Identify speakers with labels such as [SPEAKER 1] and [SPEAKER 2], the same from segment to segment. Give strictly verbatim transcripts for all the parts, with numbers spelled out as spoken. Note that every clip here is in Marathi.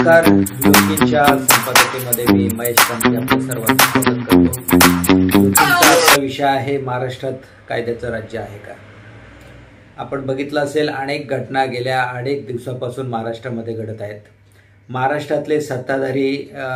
[SPEAKER 1] नमस्कार. लोकींच्या संपादकीमध्ये मी महेश कांबळे आपल्या सर्वांचं स्वागत करतो. लोकींचा विषय आहे महाराष्ट्रात कायद्याचं राज्य आहे का. आपण बघितलं असेल अनेक घटना गेल्या अनेक दिवसापासून महाराष्ट्रामध्ये घडत आहेत. महाराष्ट्रातले सत्ताधारी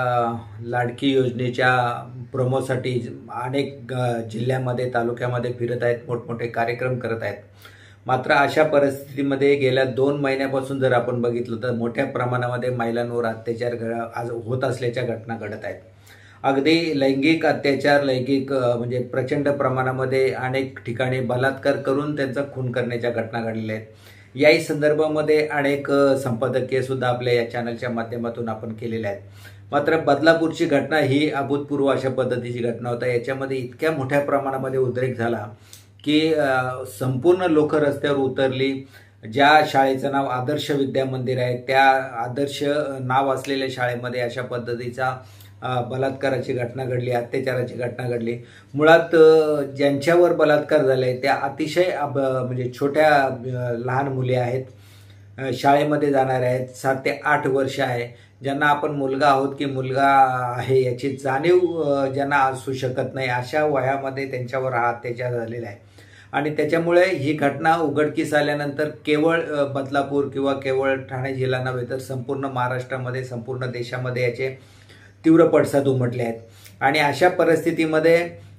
[SPEAKER 1] लाडकी योजनेच्या प्रोमोसाठी अनेक जिल्ह्यामध्ये तालुक्यामध्ये फिरत आहेत, मोठमोठे कार्यक्रम करत आहेत. मात्र अशा परिस्थितीमध्ये गेल्या दोन महिन्यापासून जर आपण बघितलं तर मोठ्या प्रमाणामध्ये महिलांवर अत्याचार आज होत असल्याच्या घटना घडत आहेत. अगदी लैंगिक अत्याचार, लैंगिक म्हणजे प्रचंड प्रमाणामध्ये अनेक ठिकाणी बलात्कार करून त्यांचा खून करण्याच्या घटना घडलेल्या आहेत. याही संदर्भामध्ये अनेक संपादकीय सुद्धा आपल्या या चॅनलच्या माध्यमातून आपण केलेल्या आहेत. मात्र बदलापूरची घटना ही अभूतपूर्व अशा पद्धतीची घटना होता. याच्यामध्ये इतक्या मोठ्या प्रमाणामध्ये उद्रेक झाला की संपूर्ण लोक रस्त्यावर उतरली. ज्या शाळेचं नाव आदर्श विद्या मंदिर आहे त्या आदर्श नाव असलेल्या शाळेमध्ये अशा पद्धतीचा बलात्काराची घटना घडली, अत्याचाराची घटना घडली. मुळात ज्यांच्यावर बलात्कार झाले त्या अतिशय म्हणजे छोट्या लहान मुली आहेत, शाळेमध्ये जाणाऱ्या आहेत, सात ते आठ वर्ष आहे, ज्यांना आपण मुलगा आहोत की मुलगा आहे याची जाणीव ज्यांना असू शकत नाही अशा वयामध्ये त्यांच्यावर हा अत्याचार झालेला आहे. आणि त्याच्यामुळे ही घटना उघडकीस आल्यानंतर केवळ बदलापूर किंवा केवळ ठाणे जिल्हा नव्हे तर संपूर्ण महाराष्ट्रामध्ये, संपूर्ण देशामध्ये याचे तीव्र पडसाद उमटले आहेत. आणि अशा परिस्थितीमध्ये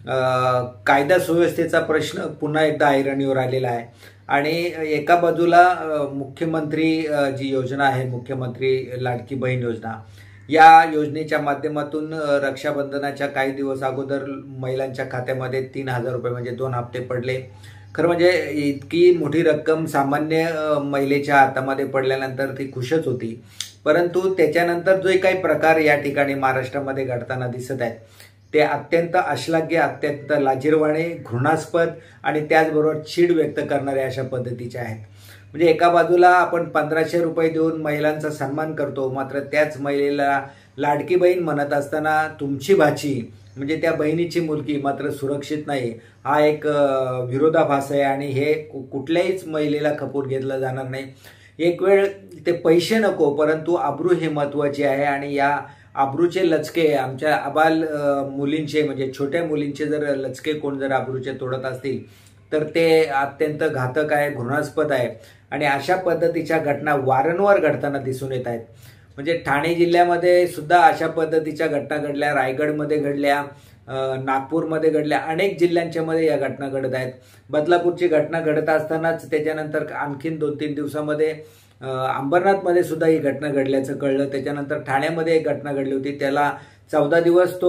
[SPEAKER 1] कायदा सुव्यवस्थेचा प्रश्न पुन्हा एकदा ऐरणीवर आलेला आहे. आणि एका बाजूला मुख्यमंत्री जी योजना आहे, मुख्यमंत्री लाडकी बहीण योजना, या योजनेच्या माध्यमातून रक्षाबंधनाच्या काही दिवस अगोदर महिलांच्या खात्यामध्ये तीन हजार रुपये म्हणजे दोन हप्ते पडले. खरं म्हणजे इतकी मोठी रक्कम सामान्य महिलेच्या हातामध्ये पडल्यानंतर ती खुशच होती. परंतु त्याच्यानंतर जो काही प्रकार या ठिकाणी महाराष्ट्रामध्ये घडताना दिसत आहेत ते अत्यंत अश्लाघ्य, अत्यंत लाजिरवाणे, घृणास्पद आणि त्याचबरोबर चीड व्यक्त करणारे अशा पद्धतीचे आहेत. म्हणजे एका बाजूला आपण पंधराशे रुपये देऊन महिलांचा सन्मान करतो, मात्र त्याच महिलेला लाडकी बहीण म्हणत असताना तुमची भाची म्हणजे त्या बहिणीची मुलगी मात्र सुरक्षित नाही, हा एक विरोधाभास आहे. आणि हे कुठल्याहीच महिलेला खपून घेतलं जाणार नाही. एक वेळ ते पैसे नको परंतु आबरू ही महत्त्वाची आहे. आणि या आबरूचे लचके आमच्या अबाल मुलींचे म्हणजे छोट्या मुलींचे जर लचके कोण जर आबरूचे तोडत असतील तर ते अत्यंत घातक आहे, घृणास्पद आहे. आणि अशा पद्धतीच्या घटना वारंवार घडताना दिसून येत आहेत. म्हणजे ठाणे जिल्ह्यामध्ये सुद्धा अशा पद्धतीच्या घटना घडल्या, रायगडमध्ये घडल्या, नागपूरमध्ये घडल्या, अनेक जिल्ह्यांच्या मध्ये या घटना घडत आहेत. बदलापूरची घटना घडत असतानाच त्याच्यानंतर आणखीन दोन तीन दिवसामध्ये अंबरनाथमध्ये सुद्धा ही घटना घडल्याचं कळलं. त्याच्यानंतर ठाण्यामध्ये एक घटना घडली होती, त्याला चौदा दिवस तो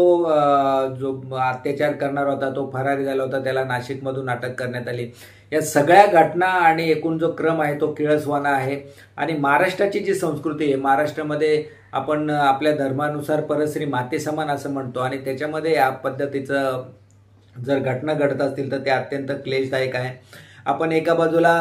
[SPEAKER 1] जो अत्याचार करणार होता तो फरारी झाला होता, त्याला नाशिकमधून अटक करण्यात आली. या सगळ्या घटना आणि एकूण जो क्रम आहे तो किळसवाना आहे. आणि महाराष्ट्राची जी संस्कृती आहे, महाराष्ट्रामध्ये आपण आपल्या धर्मानुसार परस्त्री माते समान असं म्हणतो आणि त्याच्यामध्ये या पद्धतीचं जर घटना घडत असतील तर ते अत्यंत क्लेशदायक आहे. आपण एका बाजूला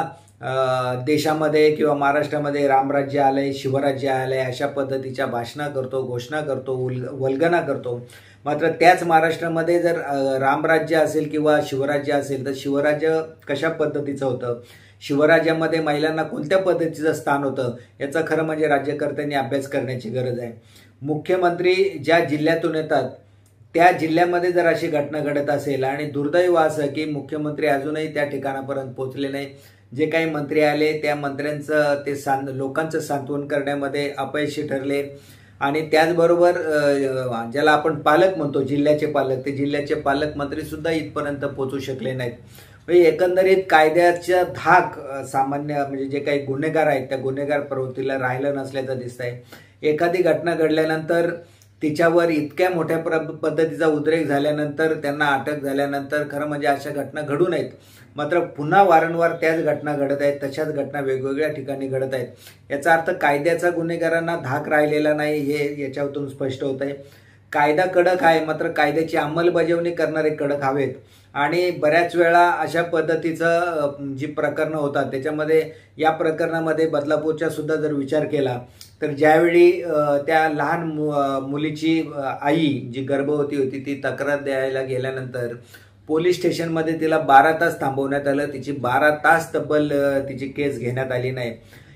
[SPEAKER 1] देशामध्ये किंवा महाराष्ट्रामध्ये रामराज्य आलंय, शिवराज्य आलंय अशा पद्धतीच्या भाषणा करतो, घोषणा करतो, वल्गना करतो. मात्र त्याच महाराष्ट्रामध्ये जर रामराज्य असेल किंवा शिवराज्य असेल तर शिवराज्य कशा पद्धतीचं होतं, शिवराज्यामध्ये महिलांना कोणत्या पद्धतीचं स्थान होतं याचा खरं म्हणजे राज्यकर्त्यांनी अभ्यास करण्याची गरज आहे. मुख्यमंत्री ज्या जिल्ह्यातून येतात त्या जिल्ह्यामध्ये जर अशी घटना घडत असेल आणि दुर्दैव असं की मुख्यमंत्री अजूनही त्या ठिकाणापर्यंत पोहोचले नाही, जे काही मंत्री आले त्या मंत्र्यांचं ते सांत लोकांचं सांत्वन करण्यामध्ये अपयशी ठरले. आणि त्याचबरोबर ज्याला आपण पालक म्हणतो, जिल्ह्याचे पालक, ते जिल्ह्याचे पालकमंत्री सुद्धा इथपर्यंत पोहोचू शकले नाहीत. म्हणजे एकंदरीत कायद्याचा धाक सामान्य म्हणजे जे काही गुन्हेगार आहेत त्या गुन्हेगार प्रवृत्तीला राहिलं नसल्याचं दिसतंय. एखादी घटना घडल्यानंतर तिच्यावर इतक्या मोठ्या पद्धतीचा उद्रेक झाल्यानंतर, त्यांना अटक झाल्यानंतर खरं म्हणजे अशा घटना घडू नयेत. मात्र पुन्हा वारंवार त्याच घटना घडत आहेत, तशाच घटना वेगवेगळ्या ठिकाणी घडत आहेत. याचा अर्थ कायद्याचा गुन्हेगारांना धाक राहिलेला नाही हे याच्यातून स्पष्ट होत आहे. कायदा कडक आहे मात्र कायद्याची अंमलबजावणी करणारे कडक हवेत. आणि बऱ्याच वेळा अशा पद्धतीचं जी प्रकरणं होतात त्याच्यामध्ये या प्रकरणामध्ये बदलापूरचा सुद्धा जर विचार केला तर ज्यावेळी त्या लहान मुलीची आई जी गर्भवती होती ती तक्रार द्यायला गेल्यानंतर पोलीस स्टेशनमध्ये तिला बारा तास थांबवण्यात आलं. तिची बारा तास तब्बल तिची केस घेण्यात आली नाही.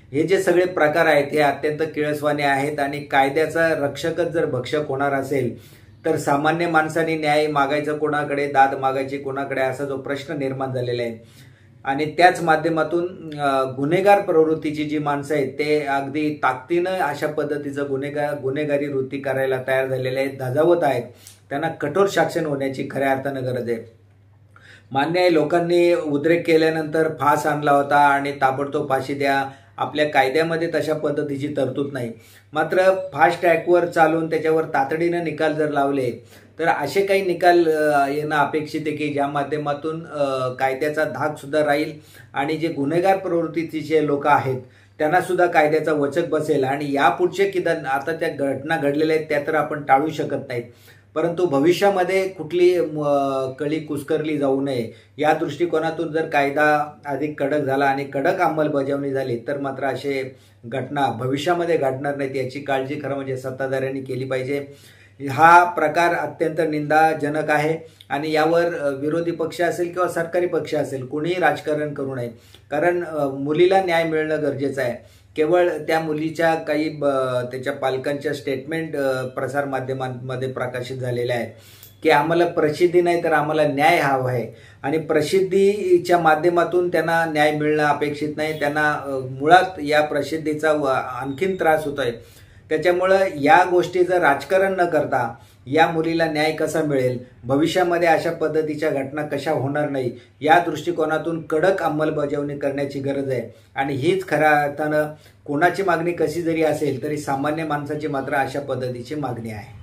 [SPEAKER 1] हे जे सगळे प्रकार आहेत हे अत्यंत किळसवाणे आहेत आणि कायद्याचा रक्षकच जर भक्षक होणार असेल तर सामान्य माणसाने न्याय मागायचा कोणाकडे, दाद मागायची कोणाकडे, असा जो प्रश्न निर्माण झालेला आहे। आणि त्याच माध्यमातून गुन्हेगार प्रवृत्तीची जी माणसं आहेत ते अगदी ताकदीनं अशा पद्धतीचं गुन्हेगार गुन्हेगारी वृत्ती करायला तयार झालेले आहेत, धजावत आहेत। त्यांना कठोर शासन होण्याची खऱ्या अर्थानं गरज आहे। मान्य आहे, लोकांनी उद्रेक केल्यानंतर फास आणला होता आणि ताबडतोब फाशी द्या, आपल्या कायद्यामध्ये तशा पद्धतीची तरतूद नाही। मात्र फास्ट ट्रॅकवर चालून त्याच्यावर तातडीनं निकाल जर लावले तर असे काही निकाल येणं अपेक्षित आहे की ज्या माध्यमातून कायद्याचा धाक सुद्धा राहील आणि जे गुन्हेगार प्रवृत्तीचे जे लोक आहेत त्यांना सुद्धा कायद्याचा वचक बसेल। आणि यापुढचे किंवा आता त्या घटना घडलेल्या आहेत त्या तर आपण टाळू शकत नाहीत, परंतु भविष्यामध्ये कुठली कळी कुस्करली जाऊ नये या दृष्टिकोनातून जर कायदा अधिक कडक झाला आणि कडक अंमलबजावणी झाली तर मात्र असे घटना भविष्यामध्ये घडणार नाहीत याची काळजी खरं म्हणजे सत्ताधाऱ्यांनी केली पाहिजे। हा प्रकार अत्यंत निंदाजनक आहे आणि यावर विरोधी पक्ष असेल किंवा सरकारी पक्ष असेल कोणीही राजकारण करू नये, कारण मुलीला न्याय मिळणं गरजेचं आहे। केवळ त्या मुलीच्या काही त्याच्या पालकांच्या स्टेटमेंट प्रसारमाध्यमांमध्ये प्रकाशित झालेल्या आहेत की आम्हाला प्रसिद्धी नाही तर आम्हाला न्याय हवा आहे आणि प्रसिद्धीच्या माध्यमातून त्यांना न्याय मिळणं अपेक्षित नाही, त्यांना मुळात या प्रसिद्धीचा आणखीन त्रास होतोय। त्याच्यामुळं या गोष्टीचं राजकारण न करता या मुलीला न्याय कसा मिळेल, भविष्यामध्ये अशा पद्धतीच्या घटना कशा होणार नाही या दृष्टिकोनातून कडक अंमलबजावणी करण्याची गरज आहे। आणि हीच खऱ्या अर्थानं कोणाची मागणी कशी जरी असेल तरी सामान्य माणसाची मात्र अशा पद्धतीची मागणी आहे।